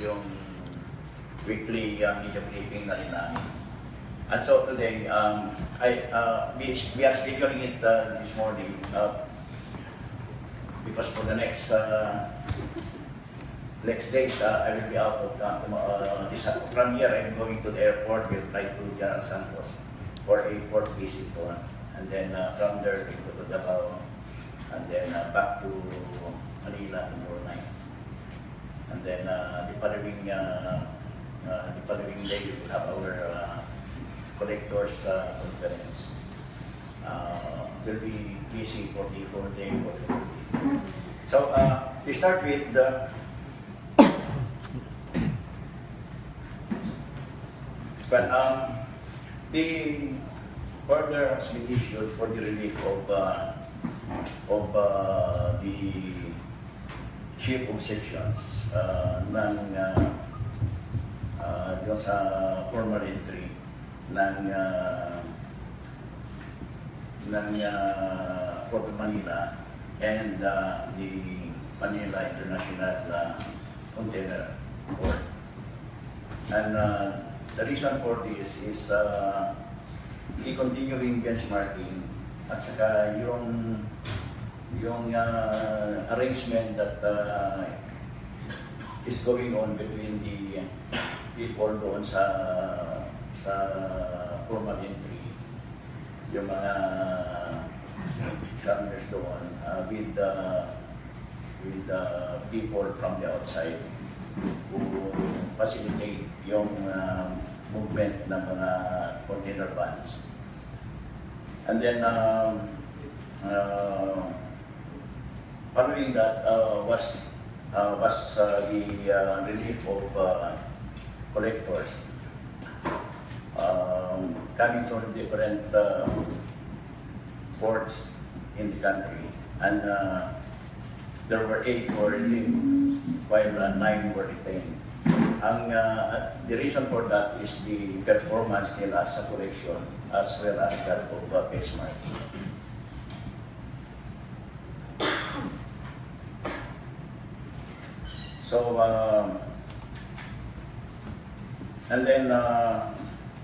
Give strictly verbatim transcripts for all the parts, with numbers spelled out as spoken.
yung weekly uh, media briefing na rin namin. And so today, um, I, uh, we, we are scheduling it uh, this morning uh, because for the next uh, next date, uh, I will be out of uh, uh, this, uh, from here. I'm going to the airport. We'll fly to General Santos for a port visit, uh, and then uh, from there to go to Davao, and then uh, back to Manila tomorrow night. And then uh, the following uh, uh, the following day, we will have our uh, collectors uh, conference. Uh, we'll be busy for the whole day. For the whole day. So uh, we start with the but um, the order has been issued for the relief of uh, of uh, the chief of sections uh, ng uh, uh, sa formal entry ng uh, ng uh, Port of Manila and uh, the Manila International uh, Container Port. And uh, the reason for this is uh, the continuing benchmarking at saka yung yung uh, arrangement that uh, is going on between the people doon sa sa formal entry, yung mga examiners doon uh, with uh, with uh, people from the outside who facilitate yung uh, movement ng mga container vans. And then um, uh, following that uh, was uh, was uh, the uh, relief of uh, collectors um, coming from different uh, ports in the country, and uh, there were eight were relieved while uh, nine were retained. Ang, uh, the reason for that is the performance nila sa collection as well as that of uh, benchmarking. So, uh, and then, uh,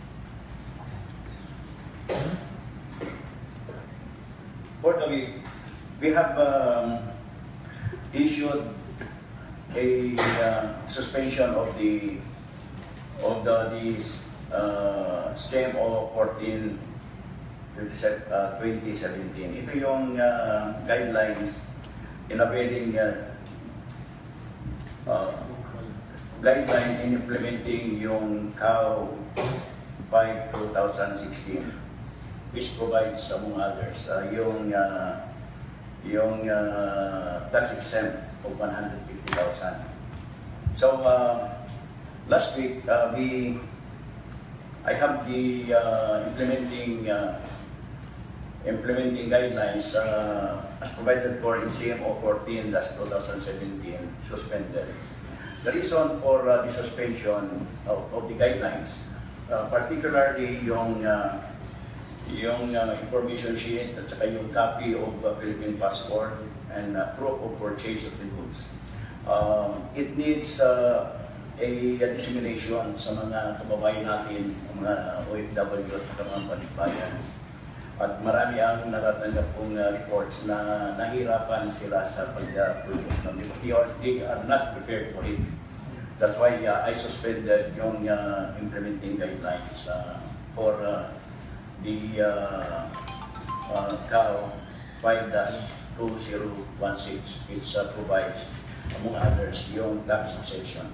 for the week, we have um, issued a uh, suspension of the of the these uh, S E M O fourteen twenty seventeen. Ito yung uh, guidelines in availing uh, uh, guideline in implementing yung C A O five twenty sixteen, which provides among others uh, yung uh, yung uh, tax exempt of one hundred fifty thousand. So uh, last week uh, we I have the uh, implementing uh, implementing guidelines uh, as provided for in C M O fourteen twenty seventeen suspended. The reason for uh, the suspension of, of the guidelines, uh, particularly yung uh, yung uh, information sheet at saka yung copy of uh, Philippine passport and uh, proof of purchase of the goods. Um, it needs uh, a, a dissemination sa mga kababayan natin, mga O F W at saka mga balikbayan. At marami ang natatanggap pong uh, reports na nahirapan sila sa pag-produce ng they are, they are not prepared for it. That's why uh, I suspended yung uh, implementing guidelines uh, for uh, the uh, uh, C A O five twenty sixteen, which uh, provides, among others, yung tax exemption.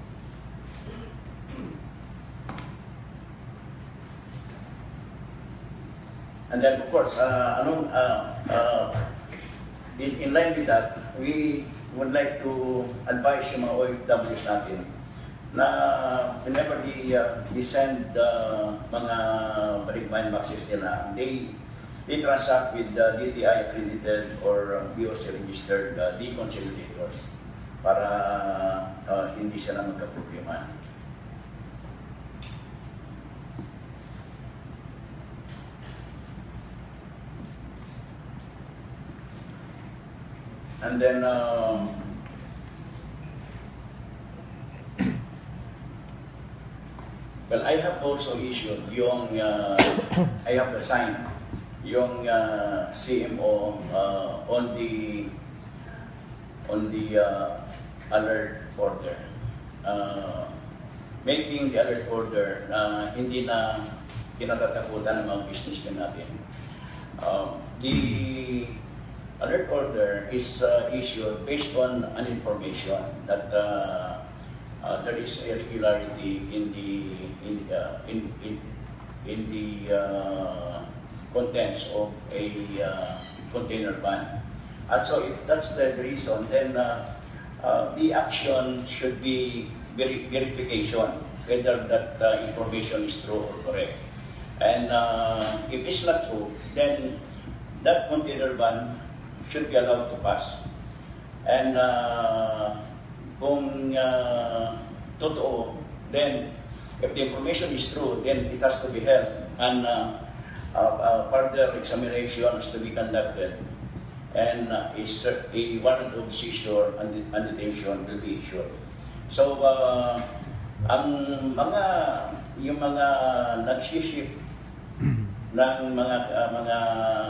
And then, of course, uh, anong, uh, uh, in, in line with that, we would like to advise yung mga O F Ws natin na whenever they, uh, they send uh, mga balikbayan boxes nila, they, they transact with uh, D T I accredited or uh, B O C registered uh, deconsolidators para uh, hindi sila magka-problema. And then, um, Well, I have also issued yung, uh, I have assigned yung uh, C M O uh, on the on the uh, alert order. Uh, making the alert order na uh, hindi na kinatatakutan ng mga businessmen natin. Uh, the alert order is uh, issued based on an information that uh, uh, there is irregularity in the in uh, in, in in the uh, contents of a uh, container van. And so if that's the reason, then uh, uh, the action should be ver verification whether that uh, information is true or correct. And uh, if it's not true, then that container van should be allowed to pass. And uh, kung uh, totoo, then if the information is true, then it has to be held and uh, uh, uh, further examination has to be conducted. And uh, is a warrant of seizure and, and detention will be issued. So, uh, ang mga, yung mga nag-ship ng mga uh, mga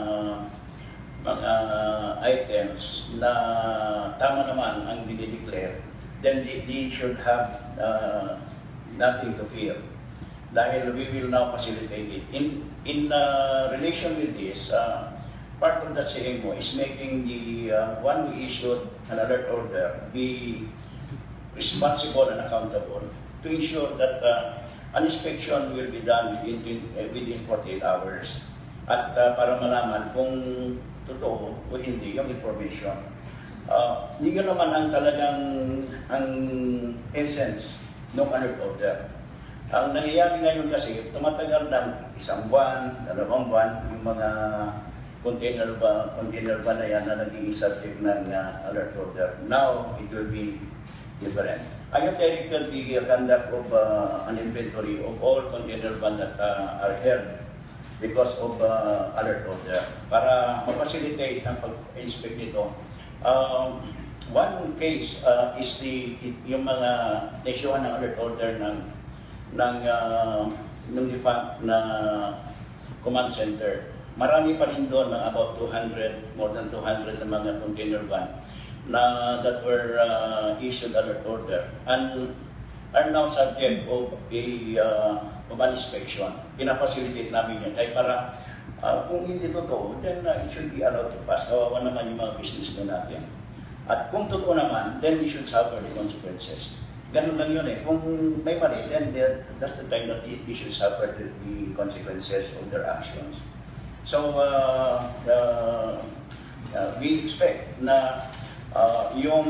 mga items na tama naman ang dinideclare, then they, they should have uh, nothing to fear. Dahil we will now facilitate it. In, in uh, relation with this, uh, part of the C M O is making the uh, one who issued an alert order be responsible and accountable to ensure that uh, an inspection will be done within, within forty-eight hours at uh, para malaman kung totoo o hindi yung information. Uh, yun naman ang talagang ang essence ng alert order. Ang nangyayari ngayon kasi, tumatagal ng isang buwan, dalawang buwan, yung mga container ba, container ba na yan na naging subject ng uh, alert order. Now, it will be different. I have directed the uh, conduct of uh, an inventory of all container ban that uh, are held because of uh, alert order para ma-facilitate ang pag-inspect nito. Um, one case uh, is the yung mga nasyuhan ng alert order ng ng uh, ng defunct na command center. Marami pa rin doon, about two hundred, more than two hundred na mga container van na that were uh, issued alert order and are now subject of a uh, of an inspection. Pinapacilitate namin yan. Kaya para uh, kung hindi totoo, then uh, it should be allowed to pass. Kawawa naman yung mga business na natin. At kung totoo naman, then we should suffer the consequences. Ganun lang yun eh. Kung may mali, then that's the time that we should suffer the, the consequences of their actions. So, uh, uh, uh, we expect na uh, yung,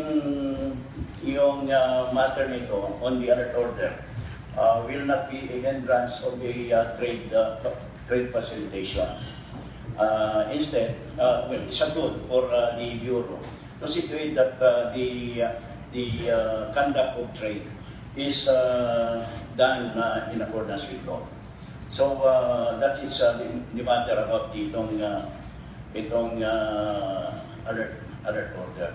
yung uh, matter nito on the alert order uh, will not be a hindrance of the uh, trade, uh, trade facilitation. Uh, instead, uh, well, it's a tool for uh, the Bureau to situate that uh, the, uh, the uh, conduct of trade is uh, done uh, in accordance with law. So uh, that is uh, the, the matter about itong uh, itong uh, alert alert order.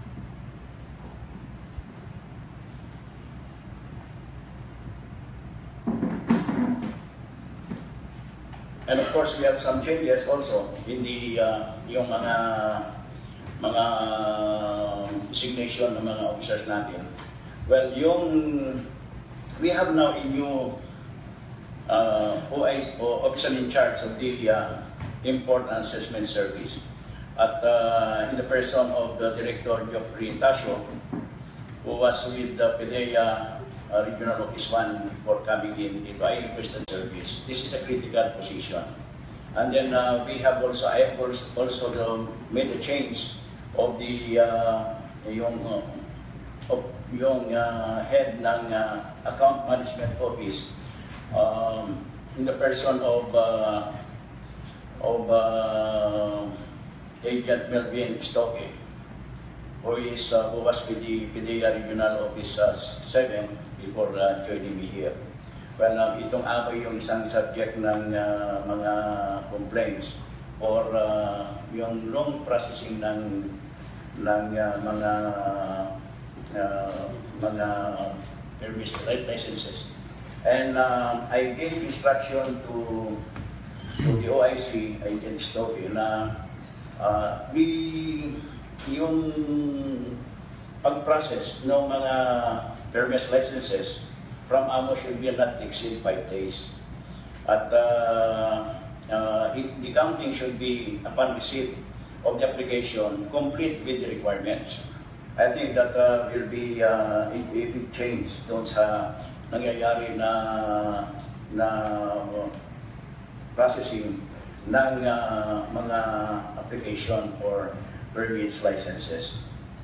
And of course, we have some changes also in the uh, yung mga mga designation ng mga officers natin. Well, yung we have now a new Uh, who is uh, officer in charge of the uh, Import and Assessment Service at uh, in the person of the Director Geoffrey Tasio, who was with the PDEA uh, Regional Office one before coming in into I requested service. This is a critical position. And then uh, we have also, I have also, also the, made a change of the uh, yung, uh, of, yung uh, head ng uh, Account Management Office. Um, in the person of uh, of uh, Agent Melvin Stoke, who is uh, who was with the PDEA Regional Office uh, seven before uh, joining me here. Well, um, itong ako yung isang subject ng uh, mga complaints or uh, yung long processing ng ng uh, mga uh, mga permits, licenses. And uh, I gave instruction to to the O I C, Agent Stoffy, na uh, we, yung pag-process ng mga permits licenses from A M O should be not exceed five days. At uh, uh, it, the counting should be, upon receipt of the application, complete with the requirements. I think that uh, will be uh, a, a big change doon sa nangyayari na na uh, processing ng uh, mga application for permits licenses.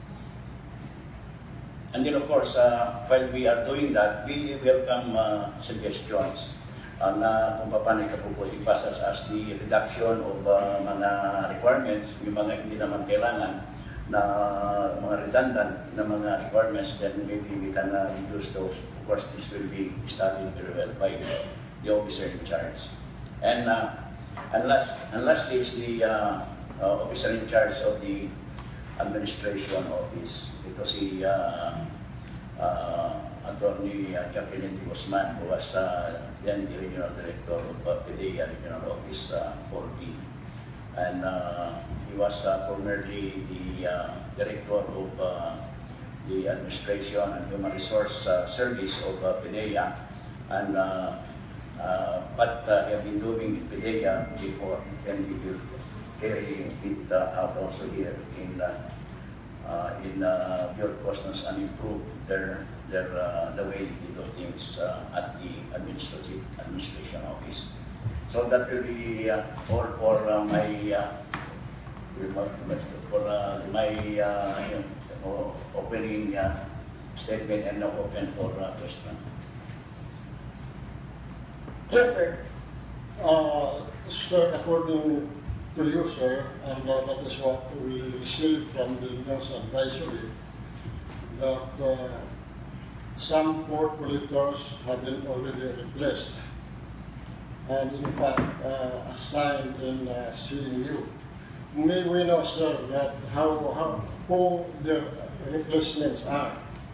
And then of course, uh, while we are doing that, we welcome uh, suggestions uh, na kung paano ikapuputi pa as, as the reduction of uh, mga requirements, yung mga hindi naman kailangan na mga redundant na mga requirements, then maybe we can uh, reduce those. Of course, this will be studied very well by the officer in charge. And, uh, and, last, and lastly is the uh, uh, officer in charge of the administration office. Ito si uh, uh, Attorney uh, Jacqueline de Guzman, who was uh, then the Regional Director of uh, P D E A Regional Office uh, four B. And uh, he was uh, formerly the uh, Director of uh, the Administration and Human Resource uh, Service of uh, P D E A. And uh, uh, but uh, he have been doing P D E A before, and he will carry it uh, out also here in uh, uh, in uh, Bureau of Customs and improve their their uh, the way they do things uh, at the administrative administration office. So that will be uh, for for uh, my uh, for uh, my uh, opening uh, statement, and now open for uh, question. Yes, sir. Uh, sir, according to you, sir, and uh, that is what we received from the news advisory, that uh, some port collectors have been already replaced, and in fact uh, assigned in uh, C M U. May we know, sir, that how, how who the replacements are?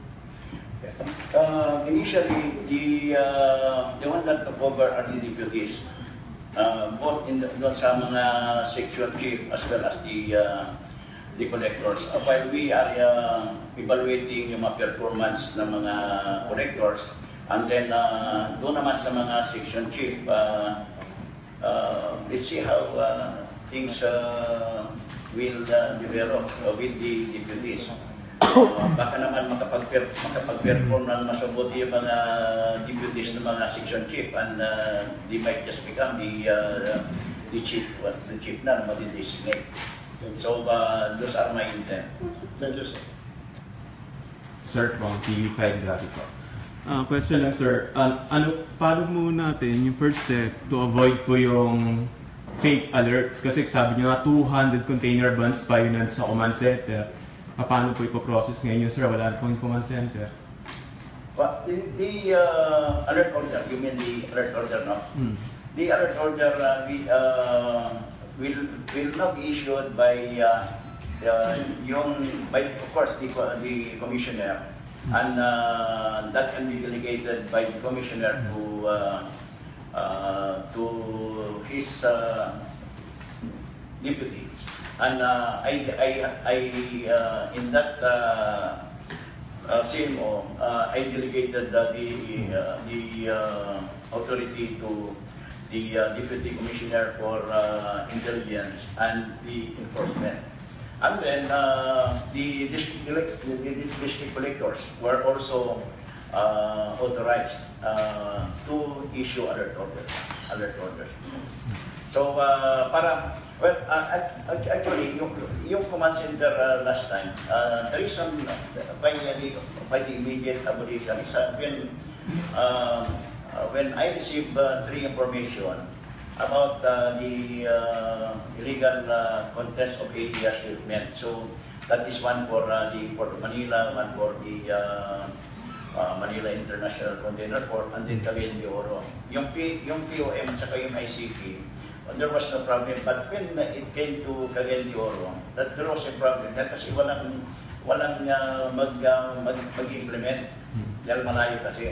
Uh, initially, the uh, the one that took over are the deputies, uh, both in the, doon sa mga section chief as well as the uh, the collectors. Uh, while we are uh, evaluating yung mga performance ng mga collectors, and then uh, doon naman sa mga section chief, uh, uh, let's see how uh, things uh, will uh, develop uh, with the deputies. Uh, baka naman makapag-perform makapag ng masabuti yung mga deputies ng mga section chief, and uh, they might just become the uh, the chief, what the chief na na madi-designate. So uh, those are my intent. Thank you, sir. Sir, from T V five Graphic. Uh, question lang, sir. Uh, ano, paano mo natin yung first step to avoid po yung fake alerts? Kasi sabi nyo na two hundred container vans pa yun sa command center. Paano po ipoprocess ngayon yun, sir? Wala na pong command center. But the, the uh, alert order, you mean the alert order, no? Hmm. The alert order uh, we, uh, will will not be issued by uh, uh, yung by of course the the commissioner, and uh, that can be delegated by the commissioner to uh, uh, to his uh, deputies. And uh, I, I, I uh, in that uh, uh, C M O, uh, I delegated uh, the uh, the uh, authority to the uh, Deputy Commissioner for uh, Intelligence and the Enforcement. And then uh, the district, the district collectors were also uh, authorized uh, to issue alert orders. Alert orders. So uh, para well, uh, actually, yung, yung command center uh, last time, uh, the reason by the, by the immediate abolition is uh, when, uh, uh, when I received uh, three information about uh, the uh, illegal uh, contents of A D S shipment. So that is one for uh, the Port of Manila, one for the uh, uh, Manila International Container Port, and then Cagayan de Oro. Yung, P, yung P O M at saka yung I C P, there was no problem, but when it came to Cagayan de Oro, that there was a problem. Kasi walang walang uh, mag, uh, mag, mag-implement, dahil malayo kasi.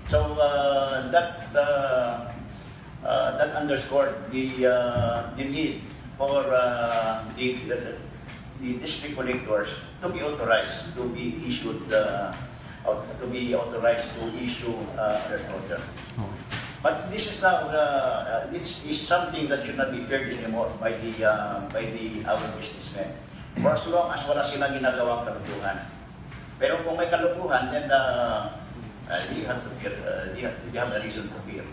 So uh, that uh, uh, that underscored the uh, the need for uh, the, the the district collectors to be authorized to be issued uh, to be authorized to issue uh, alert order. But this is now the uh, this is something that should not be feared anymore by the uh, by the our businessmen. For as long as wala silang ginagawang kalukuhan. Pero kung may kalukuhan, then uh, uh, you have to fear, uh, you, have, you have a reason to fear.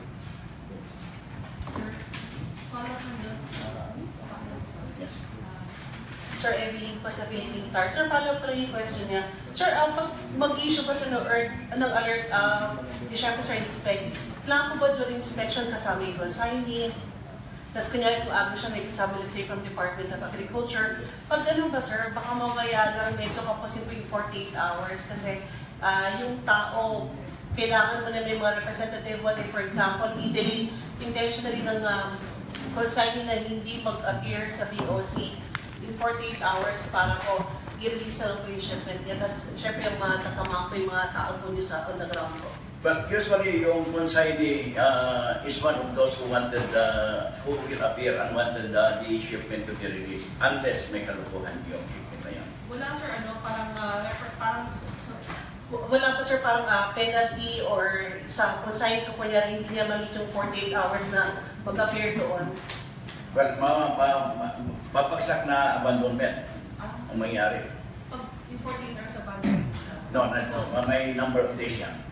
Yes. Sir Evelyn pa sa Philippine Star. Sir, follow up lang yung question niya. Sir, uh, pag mag-issue pa sa no, or, ng alert, uh, di siya po sa inspect, kailangan po ba during inspection kasama yung signing? Tapos kunyari kung agad siya may kasama, let's say, from Department of Agriculture. Pag ganun ba, sir, baka mamaya lang medyo kapusin po yung forty-eight hours kasi uh, yung tao, kailangan mo na may mga representative, what if, for example, i-delete intentionally ng um, consignee na hindi mag-appear sa B O C in forty-eight hours para po i-release na po yung shipment niya. Tapos, syempre, yung mga tatamak po yung mga tao po niyo sa on the ground po. But usually, yung consignee uh, is one of those who wanted, uh, who will appear and wanted uh, the shipment to be released, unless may kalukuhan yung shipment na yan. Wala, sir, ano, parang, uh, refer, parang, so, so, wala pa, sir, parang uh, penalty or sa consignee ko po niya rin, hindi niya ma-meet yung forty-eight hours na mag-appear doon. Well, ma ma ma mapagsak na abandonment Ah, ang mangyari. pag in forty-eight hours abandoned siya. No, no, no, may number of days yan.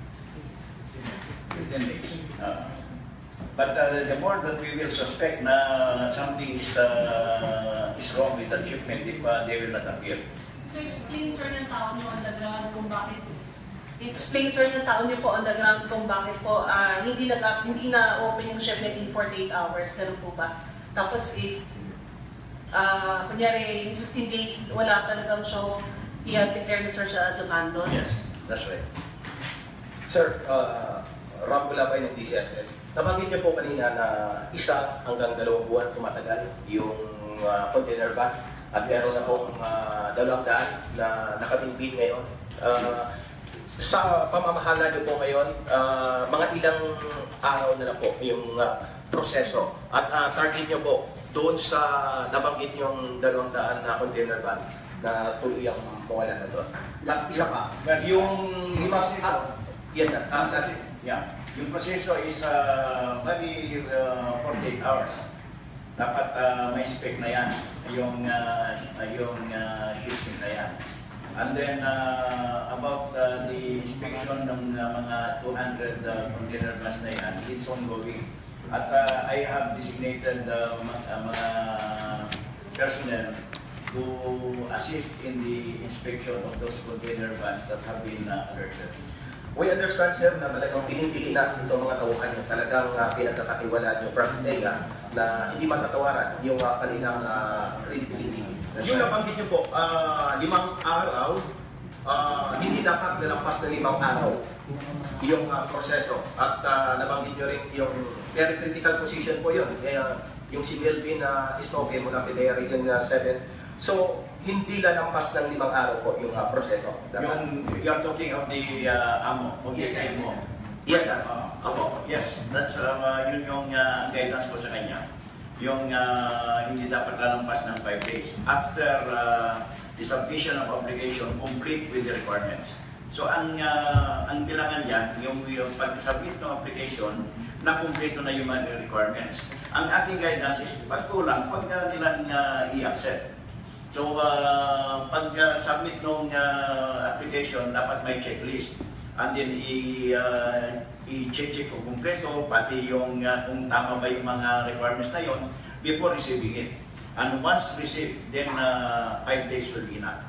fifteen days. Uh, but uh, the more that we will suspect na something is uh, is wrong with the shipment if uh, they will not appear. So explain, sir, ng tao niyo on the ground kung bakit explain, sir, ng tao niyo po on the ground kung bakit po uh, hindi na hindi na open yung shipment in forty-eight hours, ganun po ba? Tapos if uh, kunyari in fifteen days wala talagang show, i-declare na, sir, siya as abandoned. Yes, that's right. Sir, uh, Rob Bulabay ng D C S L. Nabanggit niyo po kanina na isa hanggang dalawang buwan tumatagal yung uh, container van at meron na pong uh, dalawang daan na nakabinbin ngayon. Uh, sa pamamahala niyo po ngayon, uh, mga ilang araw na na po yung uh, proseso at uh, target niyo po doon sa nabanggit niyong dalawang daan na container van na tuluyang mawala na doon. At isa pa, yung lima uh, yes, sir. Ah, that's it. Yeah. Yung proseso is uh, maybe uh, forty-eight hours. Dapat uh, may spec na yan, yung, uh, yung uh, shipment na yan. And then uh, about uh, the inspection ng uh, mga two hundred uh, container vans na yan, it's ongoing. At uh, I have designated uh, mga, mga personnel to assist in the inspection of those container vans that have been uh, alerted. We understand, sir, na talagang pinipili na itong mga tauhan yung talagang uh, pinagkakatiwalaan yung from area na hindi matatawaran yung uh, kanilang uh, credibility. Yung nabanggit niyo po, uh, limang araw, uh, hindi dapat nalampas na limang araw yung uh, proseso. At uh, nabanggit niyo rin yung very critical position po yun. Kaya yung si Melvin na uh, Isnoke mula Pidea Region uh, seven. So, hindi lalampas ng limang araw po yung uh, proseso. Yung, you're talking of the uh, amo, of the Yes, sir. amo. Yes, sir. Uh, Opo. yes, that's uh, yun yung uh, guidance ko sa kanya. Yung uh, hindi dapat lalampas ng five days. After uh, the submission of obligation, complete with the requirements. So ang uh, ang bilangan yan, yung, yung pag-submit ng application, na kumpleto na yung mga requirements. Ang ating guidance is pag kulang, pag uh, nilang uh, i-accept. So, uh, pag-submit uh, ng uh, application, dapat may checklist. And then, i- uh, i-check-check kung kumpleto, pati yung uh, kung tama ba yung mga requirements na yon before receiving it. And once received, then uh, five days will be enough.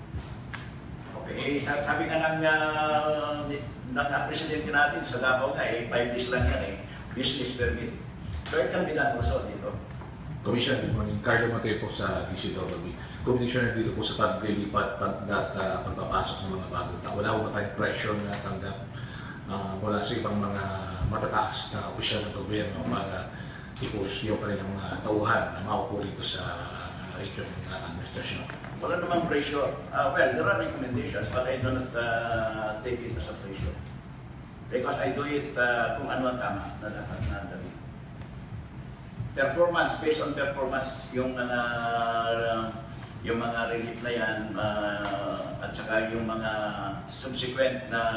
Okay, sabi, sabi ka ng, uh, ng presidente natin sa Davao nga, eh, five days lang yan eh, business permit. So, it can be done also dito. Commissioner, good morning. Carlo Mateo po sa D C W. Commissioner, dito po sa paglilipat pag, at uh, pagpapasok ng mga bagong tao. Wala po tayong pressure na tanggap uh, mula sa ibang mga matataas na opisyal ng gobyerno para i-push yung kanilang mga tauhan na maupo rito sa uh, region ng uh, administrasyon. Wala namang pressure. Uh, well, there are recommendations, but I do not uh, take it as a pressure. Because I do it uh, kung ano ang tama na dapat na gawin. Performance, based on performance, yung mga uh, yung mga relief na yan, uh, at saka yung mga subsequent na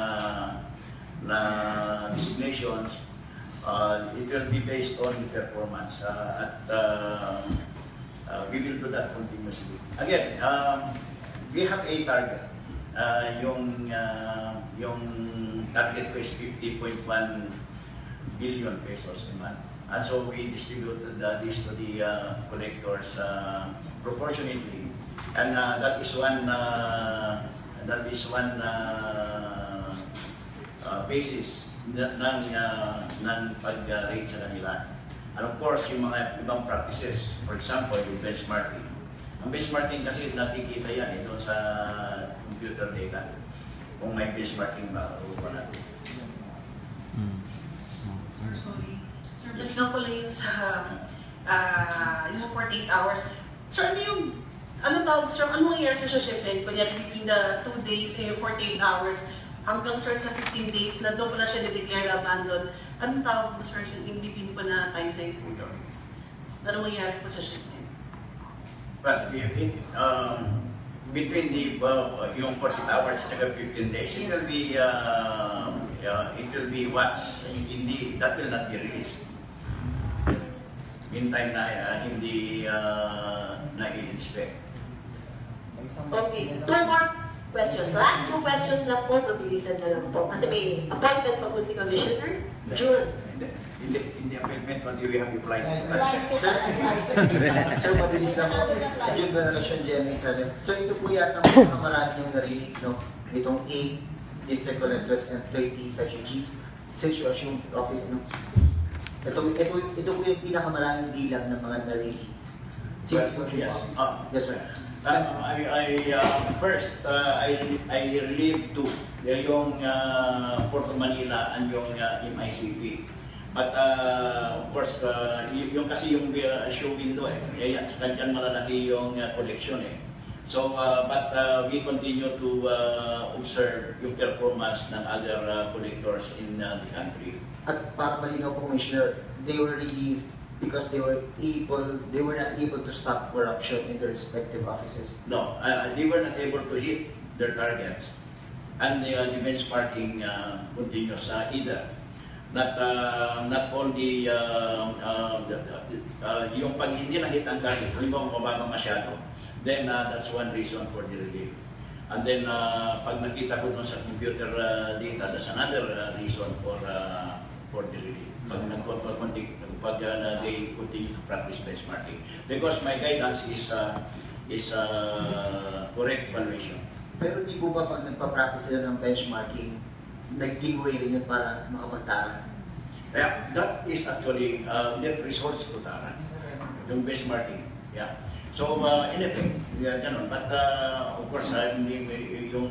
na designations, uh, it will be based on performance. Uh, at uh, uh, we will do that continuously. Again, um, we have a target. Uh, yung uh, yung target ko is fifty point one billion pesos a month. And so we distributed uh, this to the uh, collectors uh, proportionately. And uh, that is one uh, that is one uh, uh, basis ng uh, ng pag-rate sa kanila. And of course, yung mga ibang practices, for example, yung benchmarking. Ang benchmarking kasi nakikita yan eh, doon sa computer data. Kung may benchmarking ba o wala. Hmm. Sir, sorry. Sir, yes. Lang pala yung sa, uh, yung sa forty-eight hours. Sir, ano yung, ano tawag, sir, ano nangyayari sa shipment? Kunyari, between the two days and forty-eight hours, hanggang sir sa fifteen days, na doon pala siya na-declare abandoned. Anong tawag mo, sir, in between pa na timeline po doon? Ano mangyayari po sa shipment? Well, um, between the uh, yung forty-eight hours and fifteen days, it will be uh, uh, it will be watched. Hindi, that will not be released. Meantime na uh, hindi uh, na-inspect. Okay, two more questions. Last two questions na po, mabilisan na lang po. Kasi may appointment pa po si Commissioner June. In the, in the appointment, what do we have applied? Sir, sir, mabilis lang po. Yung Veneration G M A seven. So ito po yata ang marami yung narinig, no? Itong eight district collectors and thirty section chief. Since you assume office, no? Ito, ito, ito po yung pinakamaraming bilang ng mga narinig. Since you assume Yes. office. Uh, Yes, sir. Uh, I, I uh, first, uh, I, I relieved two. Yung uh, Port Manila and yung uh, M I C P. But uh, of course, uh, yung kasi yung uh, show window eh, yan, sa kanyang malalaki yung uh, collection eh. So, uh, but uh, we continue to uh, observe yung performance ng other uh, collectors in uh, the country. At para malinaw po, Commissioner, they were relieved because they were able, they were not able to stop corruption in their respective offices. No, uh, they were not able to hit their targets. And the, uh, the benchmarking uh, continues uh, either. Not uh, not only uh, uh, uh, yung pag hindi na hit ang target, halimbawa mababa masyado, then uh, that's one reason for the relief. And then uh, pag nakita ko dun sa computer uh, data, that's another uh, reason for uh, for the relief. Pag nagpapag pag uh, they continue to practice benchmarking, because my guidance is uh, is uh, correct valuation. Pero di po ba pag nagpa-practice sila ng benchmarking, nag-giveaway rin yun para makapagtara? Yeah, that is actually uh, net resource to Tara, yung benchmarking. Yeah. So, uh, in effect, yeah, ganun. But, uh, of course, uh, hindi, yung,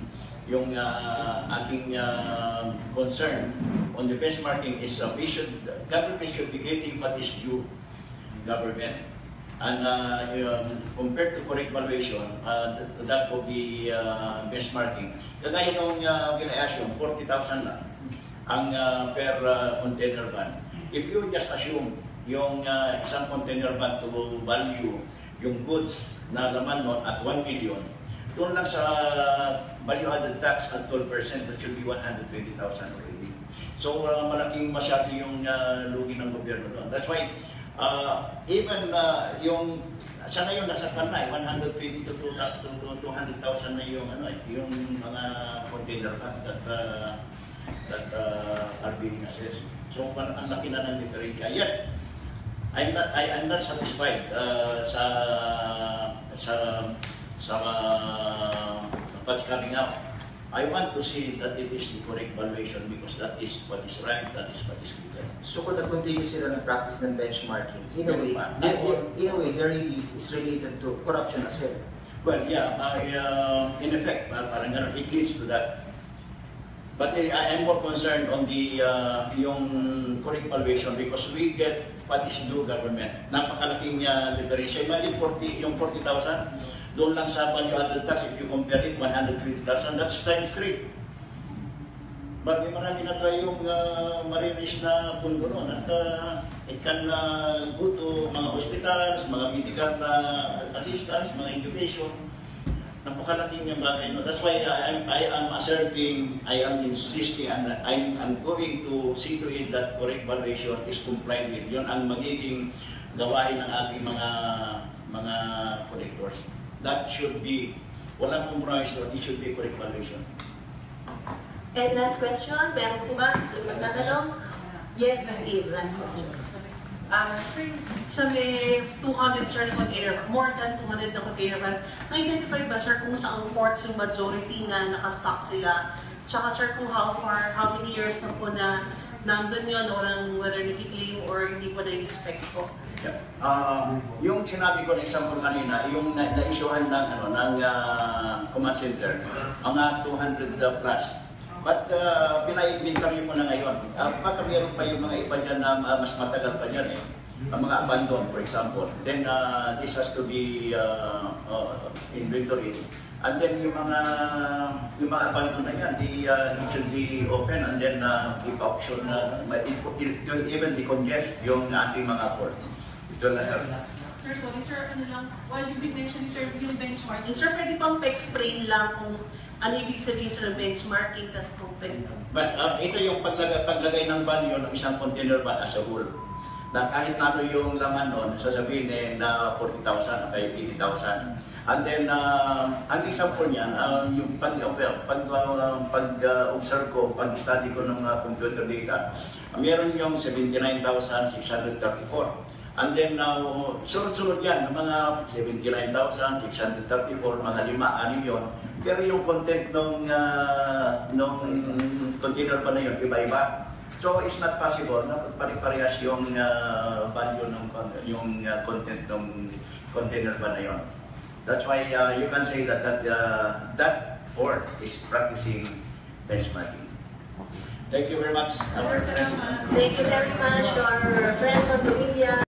yung uh, aking uh, concern on the benchmarking is uh, we should, government should be getting what is due government. And uh, um, compared to correct valuation, uh, that, that will be uh, benchmarking. Kagaya nung uh, gina-assume, forty thousand lang ang uh, per uh, container van. If you just assume yung uh, isang container van to value yung goods na laman nun at one million, doon lang sa value added tax at twelve percent, that should be one hundred twenty thousand already. So uh, malaking masyado yung uh, lugi ng gobyerno doon. That's why Uh, even uh, yung sa ngayon nasa pan na one hundred twenty to two hundred thousand na yung ano yung mga container van that uh, that uh, are being assessed. So ang laki na ng diferensya. Yet I'm not I am not satisfied uh, sa sa sa uh, what's coming out. I want to see that it is the correct valuation because that is what is right, that is what is good. So kung nag-continue sila ng practice ng benchmarking, in a way, they, they, in a way, their relief is related to corruption as well. Well, yeah, uh, uh, in effect, uh, parang gano'n, it leads to that. But uh, I am more concerned on the uh, yung correct valuation because we get what is due government. Napakalaking uh, differential. Imagine forty, yung forty thousand, doon lang sa value added tax, if you compare it, one hundred twenty thousand, that's times three. But may marami na tayong uh, marinis na pundo noon at uh, it can uh, go to mga hospitals, mga medical uh, assistance, mga incubation. Napakalaking yung bagay. No? That's why I am, I am asserting, I am insisting, and I'm, I'm going to see to it that correct valuation is complied with. Yun ang magiging gawain ng ating mga mga collectors. That should be, walang compromise doon, it should be correct valuation. And last question, meron po ba? Magtatanong? Yes, Miz Eve, last question. Um, sir, sa may two hundred sir na container, more than two hundred na container vans, na-identify ba sir kung saan ports yung majority na nakastock sila? Tsaka sir kung how far, how many years na po na nandun yun, walang whether nag-claim or hindi po na-inspect po? Yeah. Uh, yung sinabi ko na example kanina, yung na- na-issuehan ng, ano, ng uh, command center, mga two hundred plus. But uh, pina-inventory mo na ngayon. Uh, baka meron pa yung mga iba dyan na uh, mas matagal pa dyan eh. Ang mga abandon, for example. Then uh, this has to be uh, uh, inventory. And then yung mga yung mga abandon na yan, they, uh, it should be open and then uh, if option na uh, it, it, it, even decongest yung ating mga port. Ito na help. Sir, sorry sir, ano lang, while you've been mentioning sir yung benchmarking, sir, pwede pang pa-explain lang kung ano ibig sabihin sa benchmarking tas open. But uh, ito yung paglagay, paglagay ng value ng isang container van as a whole. Na kahit na ano yung laman nun, sasabihin eh, na forty thousand, okay, eighty thousand. And then, uh, ang example niyan, uh, yung pag, pag, uh, pag uh, observe ko, pag-study ko ng uh, computer data, uh, meron yung seventy-nine thousand six hundred thirty-four. And then, uh, sunod-sunod yan, ng mga seventy-nine thousand six hundred thirty-four, mga lima, anim yun. Pero yung content ng uh, nung container pa na yun, iba-iba. So, it's not possible na pare-parehas yung uh, value ng yung uh, content ng container pa na yun. That's why uh, you can say that that, uh, that port is practicing benchmarking. Thank you very much. Sir, salamat. Thank you very much to our friends from the media.